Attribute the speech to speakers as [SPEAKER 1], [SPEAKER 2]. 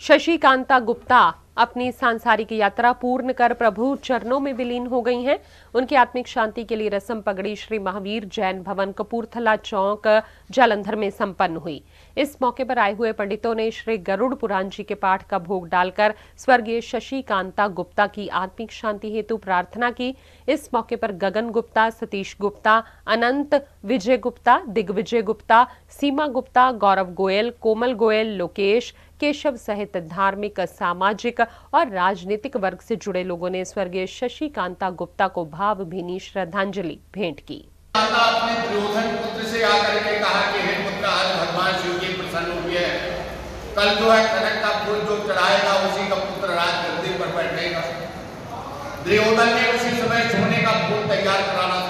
[SPEAKER 1] शशिकांता गुप्ता अपनी सांसारिक यात्रा पूर्ण कर प्रभु चरणों में विलीन हो गई हैं। उनकी आत्मिक शांति के लिए रस्म पगड़ी श्री महावीर जैन भवन कपूरथला चौक जालंधर में संपन्न हुई। इस मौके पर आए हुए पंडितों ने श्री गरुड़ पुराण जी के पाठ का भोग डालकर स्वर्गीय शशिकांता गुप्ता की आत्मिक शांति हेतु प्रार्थना की। इस मौके पर गगन गुप्ता, सतीश गुप्ता, अनंत विजय गुप्ता, दिग्विजय गुप्ता, सीमा गुप्ता, गौरव गोयल, कोमल गोयल, लोकेश, केशव सहित धार्मिक, सामाजिक और राजनीतिक वर्ग से जुड़े लोगों ने स्वर्गीय शशिकांता गुप्ता को भावभीनी श्रद्धांजलि भेंट की।
[SPEAKER 2] अपने दुर्योधन पुत्र से आकर के कहा कि हे पुत्र, आज भगवान शिव जी प्रसन्न हुए हैं। कल जो है कनक का फूल जो चढ़ाएगा उसी का पुत्र राज गद्दी पर बैठेगा। दुर्योधन ने उसी समय सोने का फूल तैयार कराना